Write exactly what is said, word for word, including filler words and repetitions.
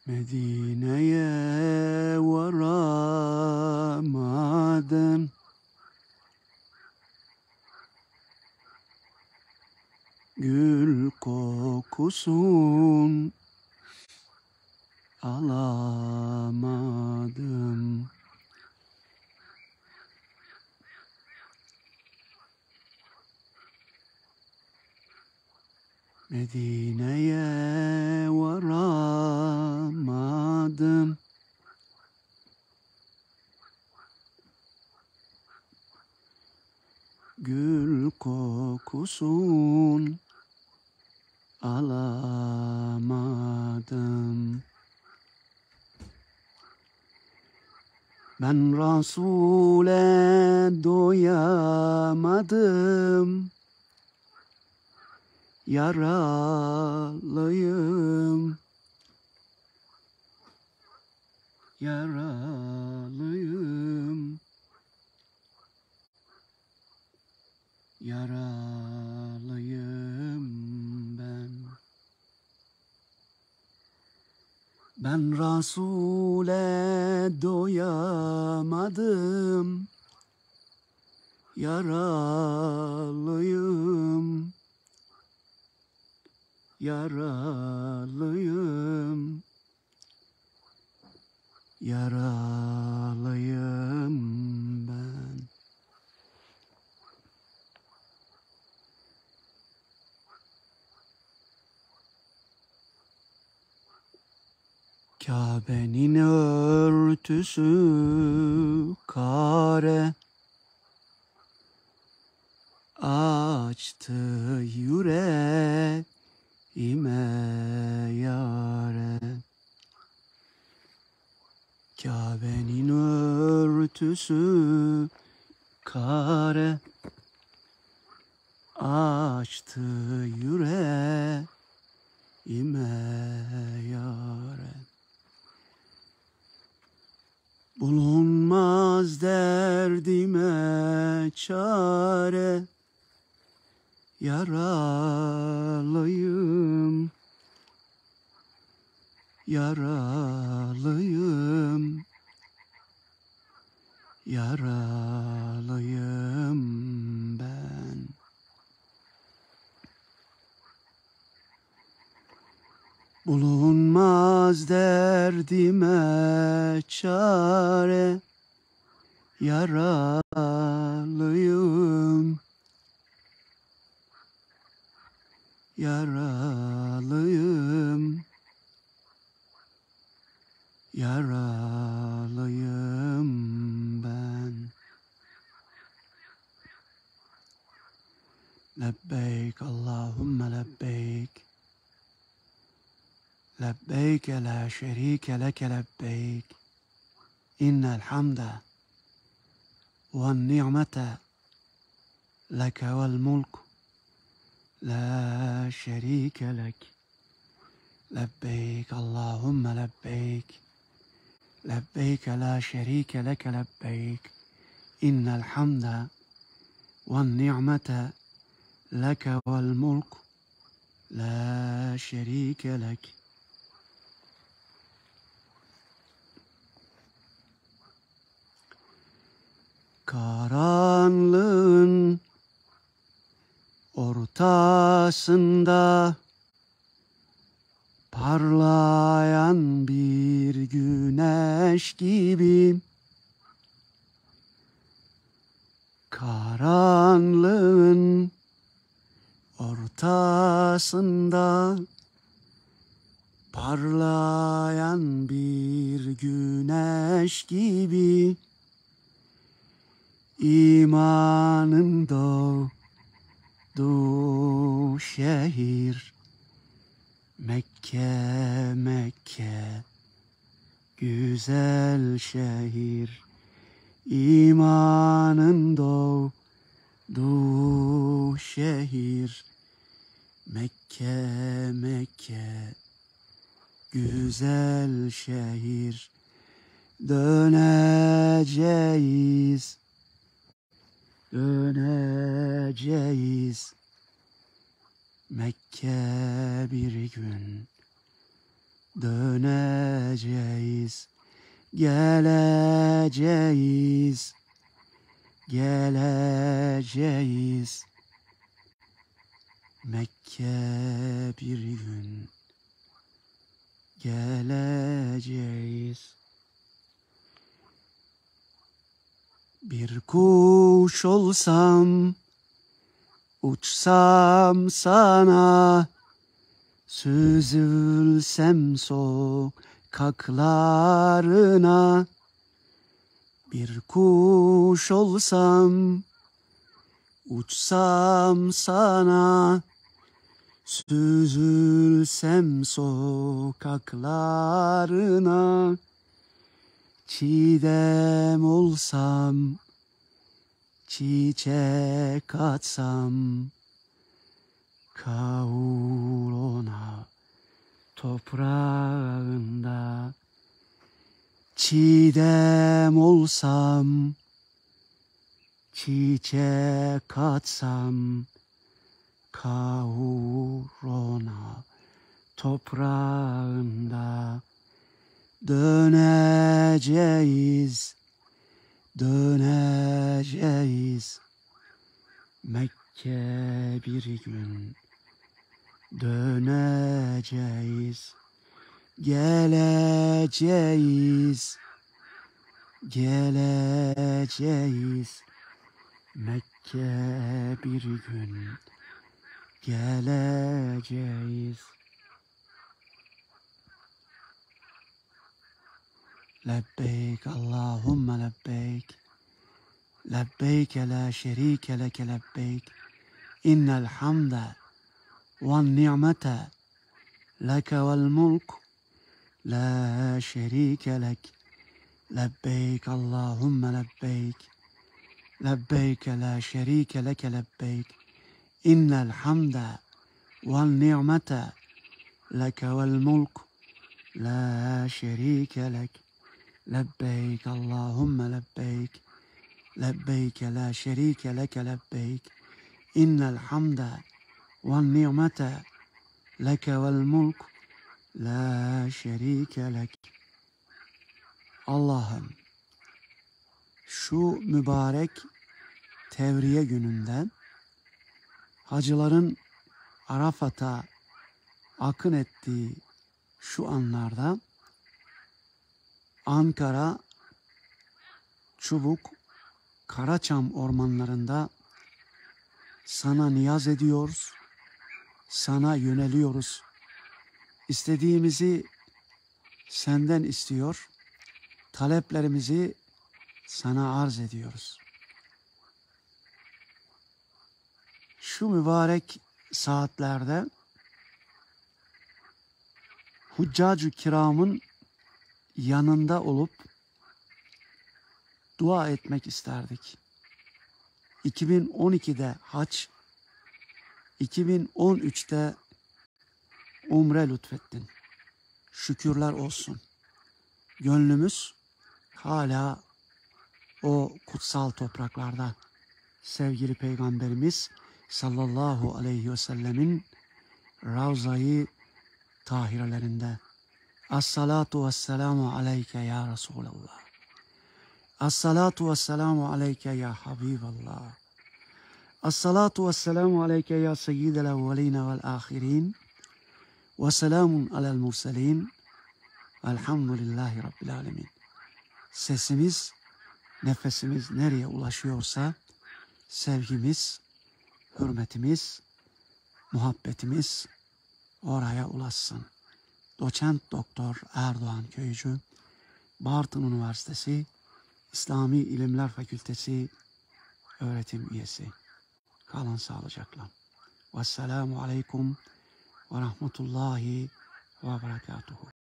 Medine'ye varamadım, gül kokusun alamadım. Medine'ye varamadım, gül kokusun alamadım. Ben Resul'e doyamadım, yaralıyım, yaralıyım, yaralıyım ben. Ben Resul'e doyamadım, yaralıyım, yaralıyım, yaralıyım ben. Kabe'nin örtüsü kare, açtı yüreğime yâre. Kabe'nin örtüsü kare, açtı yüreğime yâre. Bulunmaz derdime çare, yaralıyım, yaralıyım, yaralıyım ben. Bulunmaz derdime çare, yaralıyım, yaralıyım, yaralıyım ben. Lebbeyk Allahümme lebbeyk, lebbeyk la şerike leke lebbeyk, innel hamde ve ni'mete leke vel mulk la şerike lek. Lebbeyk Allahümme lebbeyk, lebbeyk la şerike leke lebbeyk, innel hamde ve ni'mete leke vel mulk la şerike lek. Karanlığın ortasında parlayan bir güneş gibi, karanlığın ortasında parlayan bir güneş gibi, imanın doğduğu şehir Mekke, Mekke, güzel şehir. İmanın doğduğu şehir Mekke, Mekke, güzel şehir. Döneceğiz, döneceğiz Mekke bir gün, döneceğiz. geleceğiz, geleceğiz. Mekke bir gün geleceğiz. Bir kuş olsam, uçsam sana, süzülsem sokaklarına. Bir kuş olsam, uçsam sana, süzülsem sokaklarına. Çiğdem olsam, çiçek atsam, kavrulana toprağında. Çiğdem olsam, çiçek atsam, kavrulana toprağında. Döneceğiz, döneceğiz. Mekke bir gün döneceğiz. Geleceğiz, geleceğiz. Mekke bir gün geleceğiz. Lebbeyk Allahümme lebbeyk. Lebbeyk la şerike leke lebbeyk. İnnel hamde ve ni'mete leke vel mulk la şerike lek. Lebbeyk Allahümme lebbeyk. Lebbeyk la şerike leke lebbeyk. İnnel hamde ve ni'mete leke vel mulk la şerike lek. Lebbeyk Allahümme lebbeyk. Lebbeyk la şerike leke lebbeyk. İnnel hamde ve ni'mete leke vel mulk la şerike lek. Allah'ım, şu mübarek Tevriye gününden, hacıların Arafat'a akın ettiği şu anlarda Ankara, Çubuk, Karaçam ormanlarında sana niyaz ediyoruz, sana yöneliyoruz. İstediğimizi senden istiyor, taleplerimizi sana arz ediyoruz. Şu mübarek saatlerde Huccacı kiramın yanında olup dua etmek isterdik. iki bin on ikide hac, iki bin on üçte umre lütfettin. Şükürler olsun. Gönlümüz hala o kutsal topraklarda. Sevgili Peygamberimiz sallallahu aleyhi ve sellemin Ravza-i Tahirelerinde. As-salatu vesselamu aleyke ya Resulallah. As-salatu vesselamu aleyke ya Habiballah. As-salatu vesselamu aleyke ya seyyidel evveline vel ahirin. Ve selamun alel murselin. Elhamdülillahi Rabbil alemin. Sesimiz, nefesimiz nereye ulaşıyorsa sevgimiz, hürmetimiz, muhabbetimiz oraya ulaşsın. Doçent Doktor Erdoğan Köyücü, Bartın Üniversitesi İslami İlimler Fakültesi öğretim üyesi. Kalın sağlıcakla. Vesselamu aleyküm ve rahmetullahi ve berekatuhu.